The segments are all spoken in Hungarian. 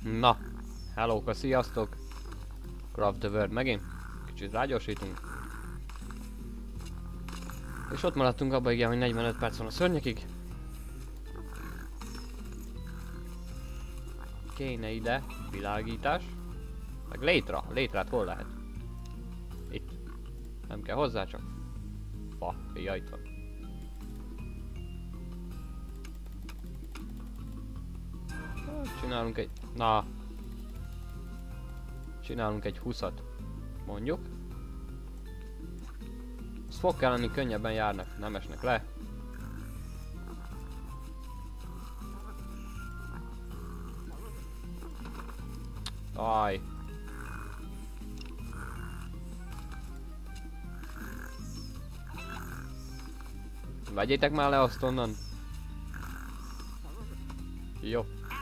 Na, hellóka, sziasztok! Craft the World megint. Kicsit rágyorsítunk. És ott maradtunk abba, igen, hogy 45 perc van a szörnyekig. Kéne ide világítás. Meg létra. Létrát hol lehet? Itt. Nem kell hozzá, csak fa. Ja, itt van. Csinálunk egy... Na. Csinálunk egy 20-at. Mondjuk. Az fog kell lenni, könnyebben járnak. Nem esnek le. Aj. Vegyétek már le azt onnan. Jó.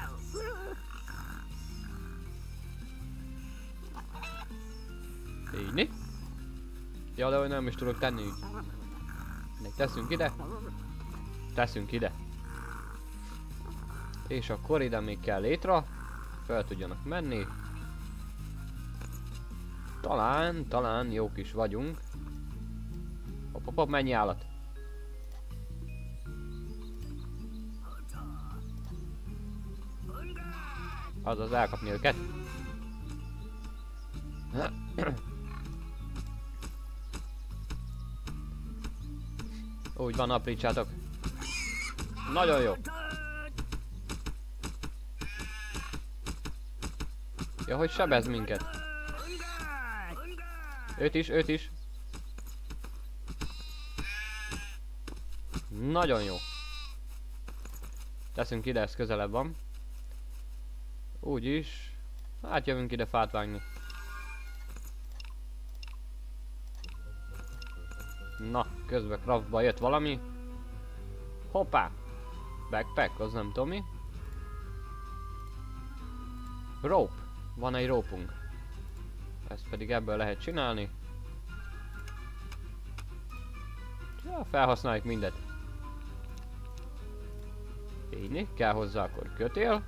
Így. Ja, de hogy nem is tudok tenni így. Teszünk ide. Teszünk ide. És akkor ide még kell létra. Fel tudjanak menni. Talán jók is vagyunk. Hopp, mennyi állat? Azaz elkapni őket. Úgy van, aprítsátok. Nagyon jó. Ja, hogy sebez minket. Őt is. Nagyon jó. Teszünk ide, ez közelebb van. Úgyis. Hát jövünk ide fát vágni. Na, közben craftba jött valami. Hoppá! Backpack, az nem tudom mi. Rope. Van egy rópunk. Ezt pedig ebből lehet csinálni. Ja, felhasználjuk mindet. Így, kell hozzá akkor kötél.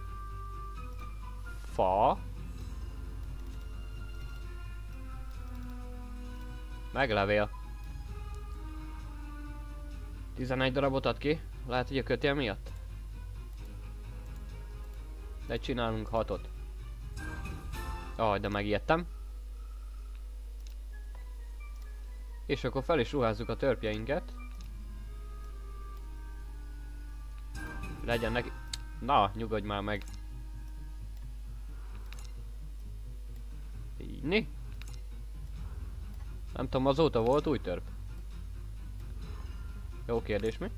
Fa. Meg levél. 11 darabot ad ki. Lehet, hogy a kötél miatt. De csinálunk 6-ot. De megijedtem. És akkor fel is ruházzuk a törpjeinket. Legyen neki... Na, nyugodj már meg. Így. Nem tudom, azóta volt új törp. Jó kérdés, mi?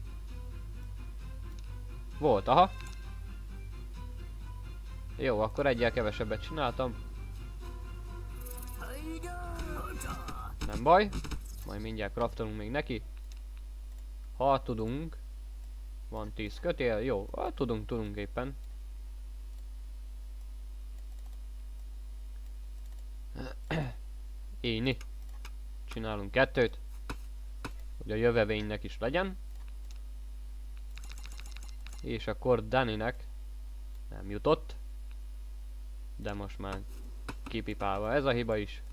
Volt, aha. Jó, akkor egyel kevesebbet csináltam. Nem baj. Majd mindjárt craftolunk még neki. Ha tudunk. Van 10 kötél, jó. Ha tudunk éppen. Így. Csinálunk 2-t. Hogy a jövevénynek is legyen. És akkor Daninek nem jutott. De most már kipipálva ez a hiba is.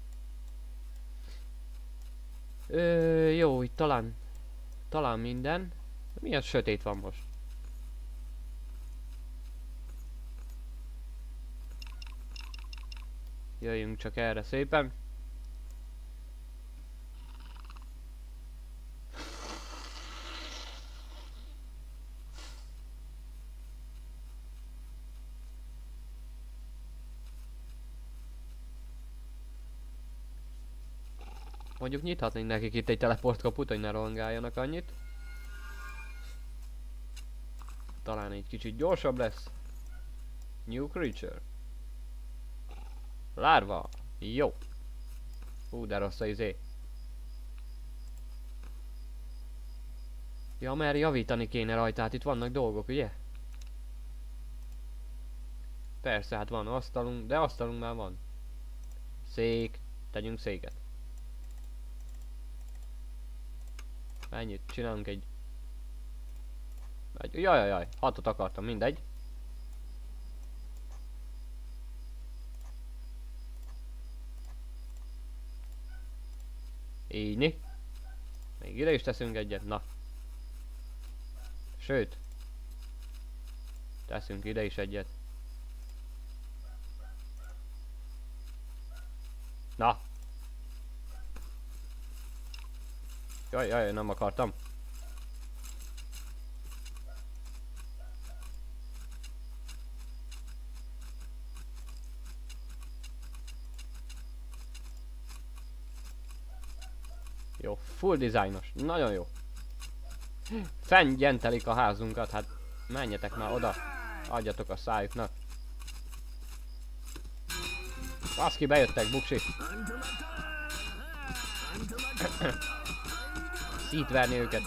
Jó, itt talán minden. Milyen sötét van most? Jöjjünk csak erre szépen. Mondjuk nyithatnénk nekik itt egy teleportkaput, hogy ne rohangáljanak annyit. Talán egy kicsit gyorsabb lesz. New creature. Lárva. Jó. De rossz a izé. Ja, mert javítani kéne rajta, hát itt vannak dolgok, ugye? Persze, hát van asztalunk, de asztalunk már van. Szék. Tegyünk széket. Mennyit? Csinálunk egy... Jaj, 6-ot akartam, mindegy. Így. Még ide is teszünk egyet, na. Sőt. Teszünk ide is egyet. Na. Jaj, nem akartam. Jó, full dizájnos, nagyon jó. Fennyentelik a házunkat, hát menjetek már oda. Adjatok a szájuknak. Baszki, bejöttek, buksi. Szítverni őket.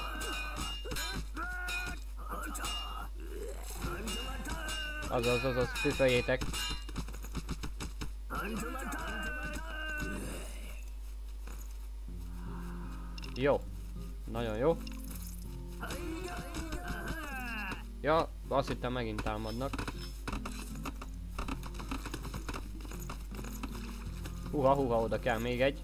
Azaz, püföljétek. Jó. Nagyon jó. Ja, azt hittem megint támadnak. Huha, oda kell még egy.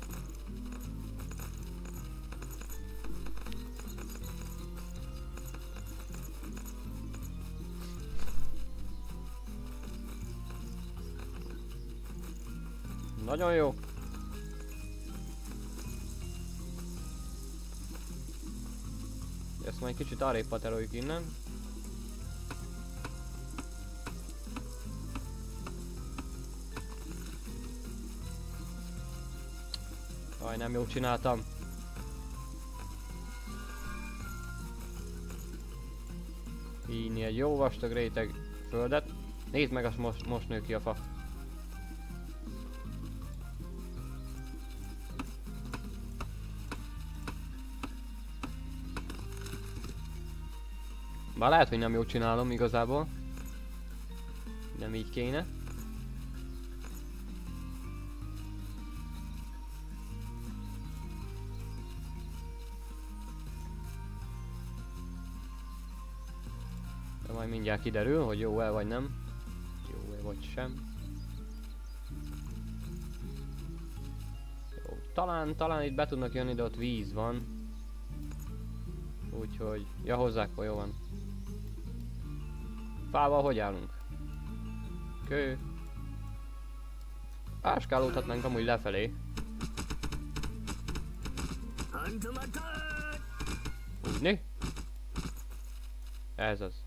Nagyon jó. Ezt majd kicsit arrébb pateroljuk innen. Aj, nem jól csináltam. Híni egy jó vastag réteg földet. Nézd meg, azt most nő ki a fa. Bár lehet, hogy nem jól csinálom igazából. Nem így kéne. De majd mindjárt kiderül, hogy jó-e vagy nem. Jó-e vagy sem. Jó, talán itt be tudnak jönni, de ott víz van. Úgyhogy... Ja, hozzák, jó van. Fával hogy állunk? Kő. Áskálódhatnánk amúgy lefelé. Úgyni? Ez az.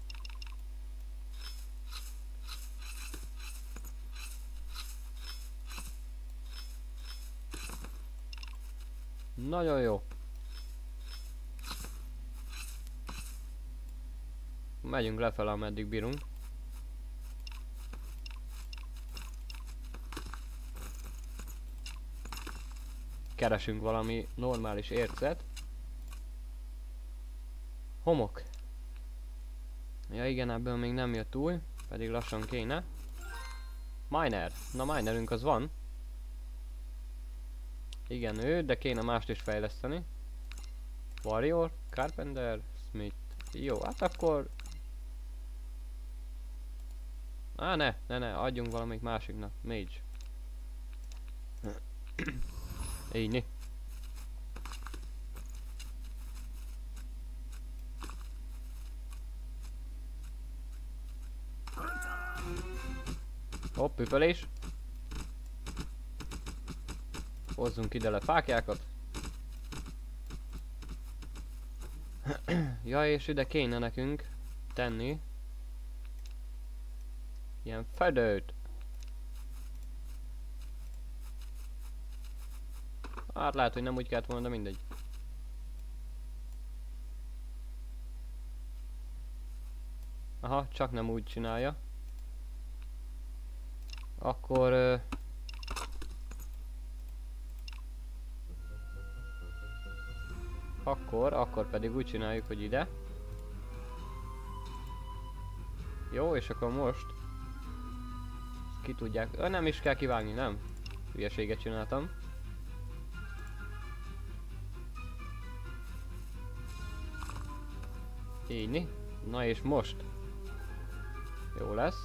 Nagyon jó. Megyünk lefele, ameddig bírunk. Keresünk valami normális ércet. Homok. Ja igen, ebből még nem jött új, pedig lassan kéne. Miner. Na, minerünk az van. Igen, ő, de kéne mást is fejleszteni. Warrior, Carpenter, Smith. Jó, hát akkor... Ne, adjunk valamelyik másiknak. Mage. Így. Hopp, püfölés. Hozzunk ide le fákjákat. Ja, és ide kéne nekünk tenni ilyen fedőt. Hát lehet, hogy nem úgy kellett volna, de mindegy. Aha, csak nem úgy csinálja. Akkor... Akkor pedig úgy csináljuk, hogy ide. Jó, és akkor most... Ki tudják... Nem is kell kivágni, nem? Hülyeséget csináltam. Így. Na és most? Jó lesz.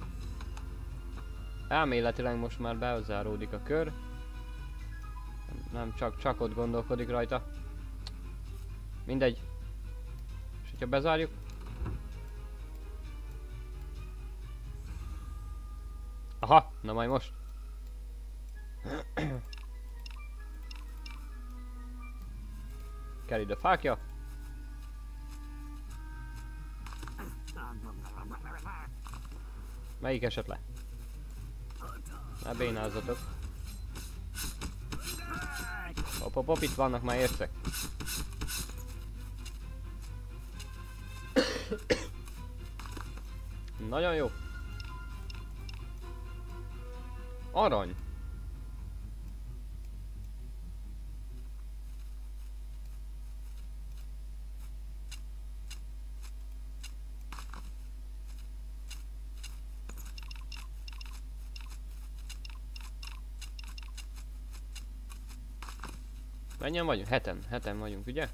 Elméletileg most már bezáródik a kör. Nem, csak ott gondolkodik rajta. Mindegy. És hogyha bezárjuk... Aha, na majd most. Kell ide fákja. Melyik esett le? Ne bénázzatok. Hopp, itt vannak már ércek. Nagyon jó. Arany. Mennyien vagyunk? Heten vagyunk, ugye?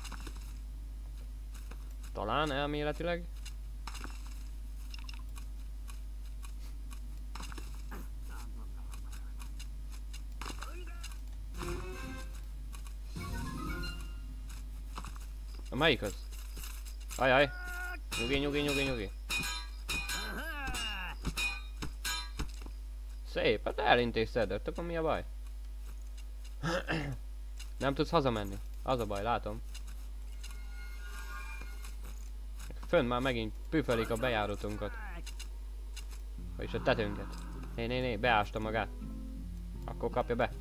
Talán elméletileg. A melyik az? Ajaj! Nyugi. Szép, hát elintézted, akkor mi a baj? Nem tudsz hazamenni. Az a baj, látom. Fönn már megint püfelik a bejáratunkat. Vagyis a tetőnket. Né, beásta magát. Akkor kapja be.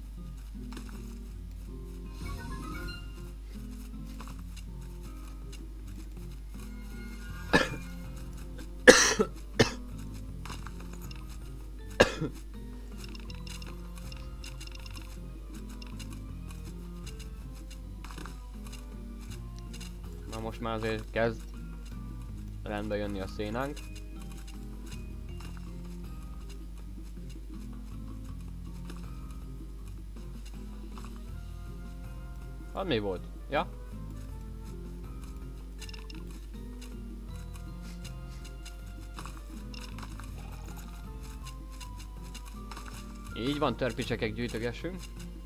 Na most már azért kezd rendbe jönni a szénánk. Az mi volt? Ja? Így van, törpicsekek gyűjtögessünk.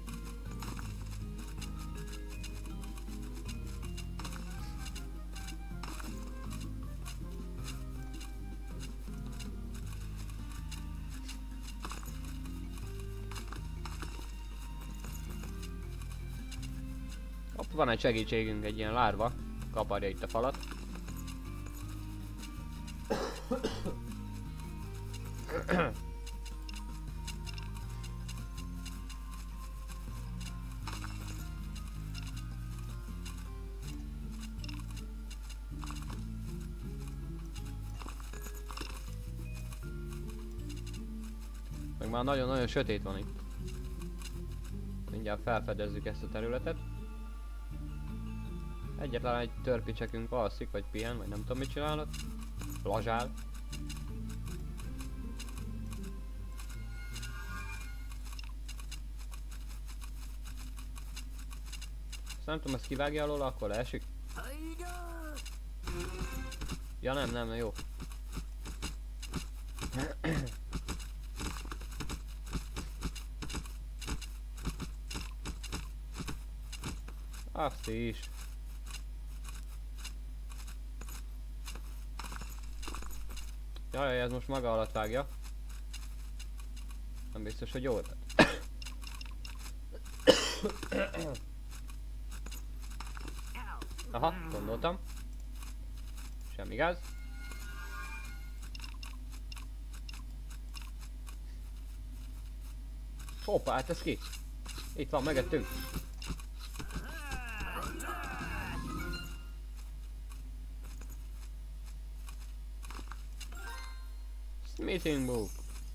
Hopp, van egy segítségünk, egy ilyen lárva. Kaparja itt a falat. Meg már nagyon-nagyon sötét van itt. Mindjárt felfedezzük ezt a területet. Egyetlen egy törpicsekünk alszik, vagy pihen, vagy nem tudom mit csinálnak. Lazsál. Ezt nem tudom, ezt kivágja alól, akkor leesik. Ja nem, jó. Azt is. Jaj, ez most maga alatt vágja. Nem biztos, hogy jól tett. Aha, gondoltam. Semmi gáz. Hoppá, hát ez ki? Itt van, megettünk. Smithing book.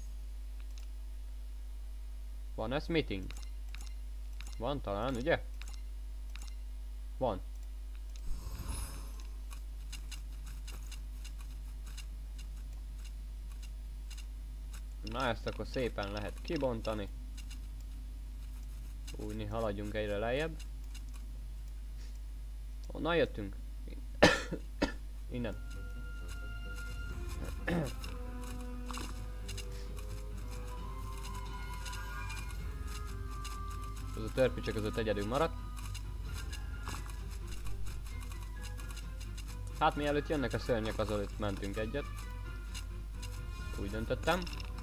Van-e smithing? Van talán, ugye? Van. Na ezt akkor szépen lehet kibontani. Úgy, haladjunk egyre lejjebb. Honnan jöttünk? Innen. Ez a törpicsek között egyedül maradt. Hát mielőtt jönnek a szörnyek, azelőtt mentünk egyet. Úgy döntöttem.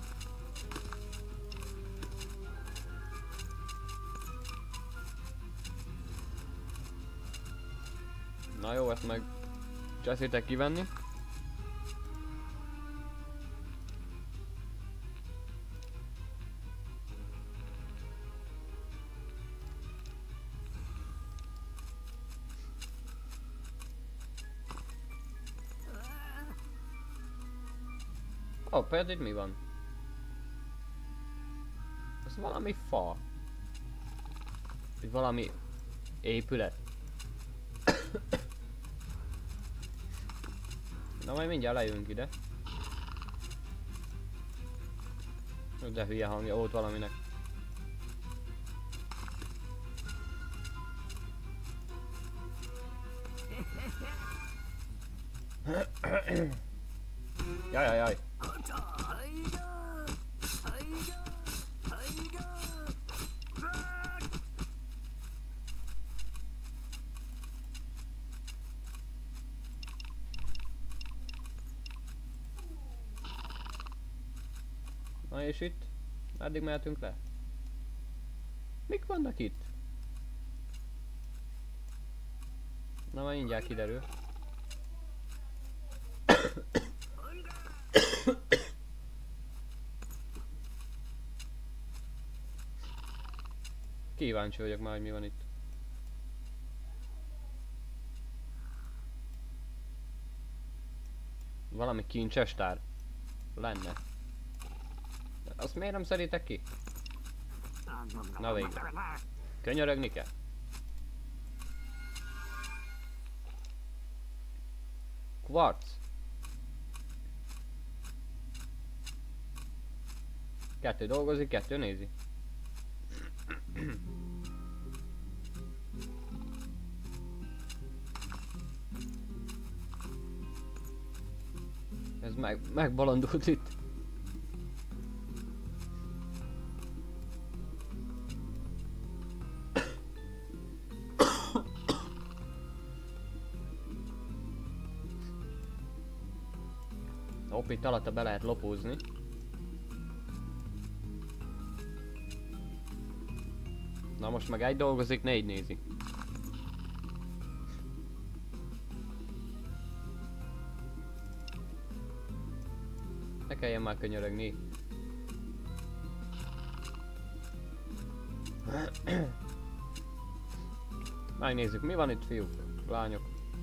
Na jó, ezt meg cseszitek kivenni. Ó, például itt mi van? Ez valami fa. Itt valami épület. Na majd mindjárt lejövünk ide. De hülye hangja volt valaminek. Jaj. Na és itt? Eddig mehetünk le? Mik vannak itt? Na majd mindjárt kiderül. Kíváncsi vagyok már, hogy mi van itt. Valami kincsestár lenne. De azt miért nem szeditek ki? Na végre. Könyörögni kell. Kvarc. Kettő dolgozik, kettő nézi. Ez megbalandult itt. Hopp, itt alatta be lehet lopózni. Na most meg egy dolgozik, négy nézi. Ne kelljen már könyörögni. Megnézzük, mi van itt, fiúk, lányok.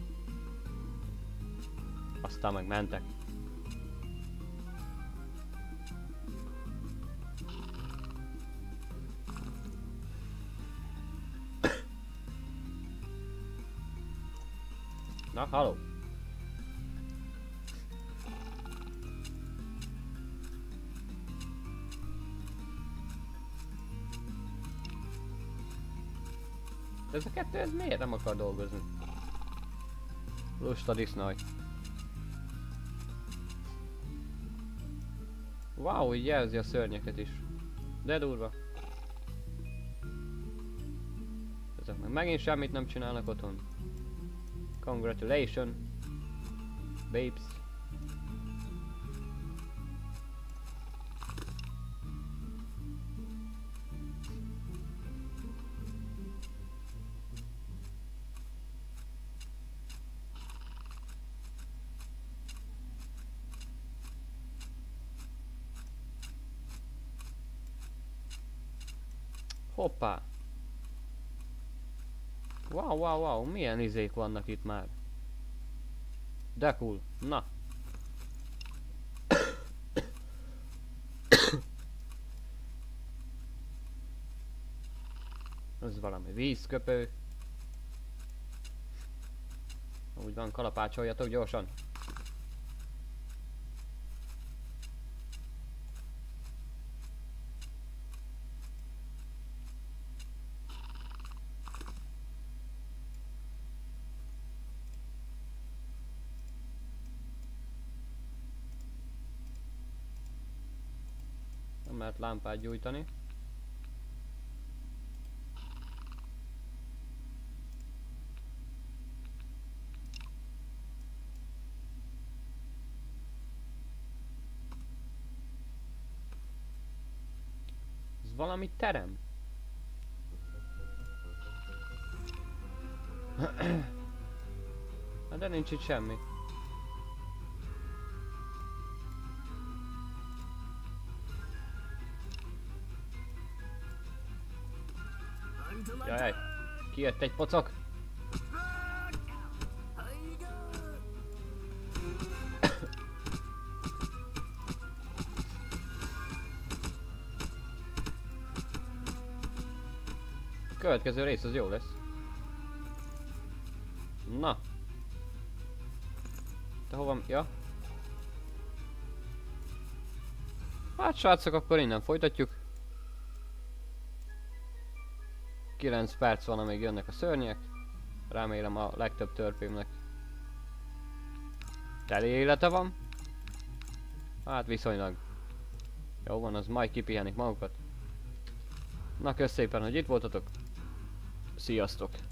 Aztán meg mentek. Na, halló! De ez a kettő, ez miért nem akar dolgozni? Lusta disznaj. Wow, így jelzi a szörnyeket is. De durva. Ezek meg megint semmit nem csinálnak otthon. Congratulations, babes. Hoppá! Wow, milyen izék vannak itt már. De cool. Na. Ez valami vízköpő. Úgy van, kalapácsoljatok gyorsan. Nem lehet lámpát gyújtani. valami terem? Hát de nincs itt semmi. Jaj, kijött egy pocok. A következő rész az jó lesz. Na. Te hova? Ja. Hát srácok, akkor innen folytatjuk. 9 perc van, amíg jönnek a szörnyek. Remélem a legtöbb törpémnek teli élete van. Hát viszonylag. Jó van, az majd kipihenik magukat. Na, kösz szépen, hogy itt voltatok. Sziasztok!